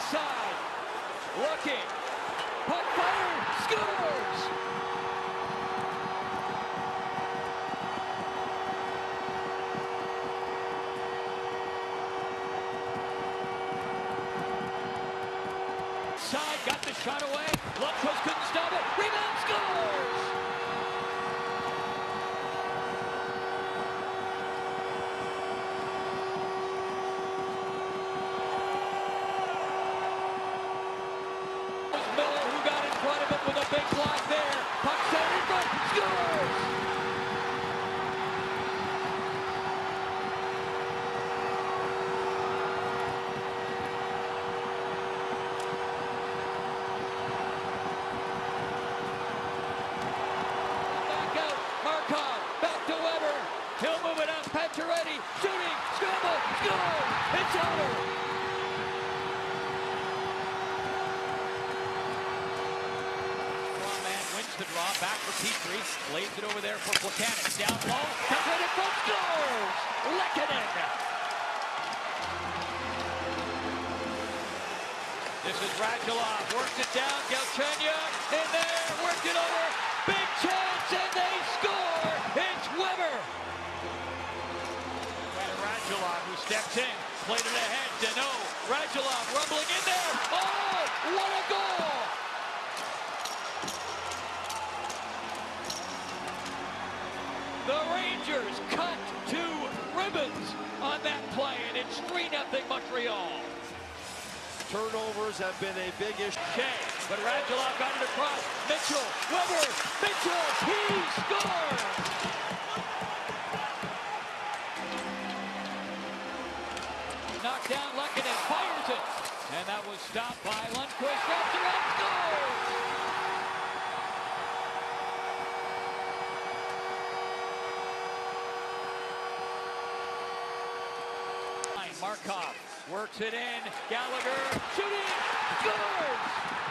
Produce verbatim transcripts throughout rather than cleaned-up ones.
side. Looking. Puck fired. Scores! Side, got the shot away. Lundqvist couldn't stop it. Rebound, scores! It was Miller who got in front of it with a big block there. Puck set in front, scores! He'll move it up, Pacioretty, shooting, scramble, score! It's over! Strong man wins the draw, back for Petrie, lays it over there for Plekanec, down low, comes right in front, scores! Lehkonen! This is Radulov, works it down, Galchenyuk in there, worked it over, big chance, and they score! It's Weber! Radulov who steps in, played it ahead, Dano, Radulov rumbling in there, oh, what a goal! The Rangers cut two ribbons on that play, and it's three nothing Montreal. Turnovers have been a big issue. Okay, but Radulov got it across, Mitchell, Weber, Mitchell, he scores! Knocked down, Lehkonen fires it. And that was stopped by Lundqvist. Wraps around, scores! Markov works it in. Gallagher shooting, scores!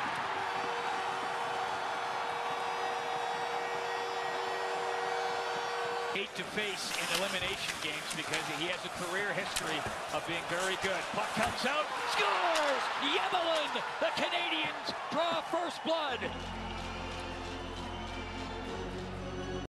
Hate to face in elimination games because he has a career history of being very good. Puck comes out, scores! Yemelin! The Canadiens draw first blood.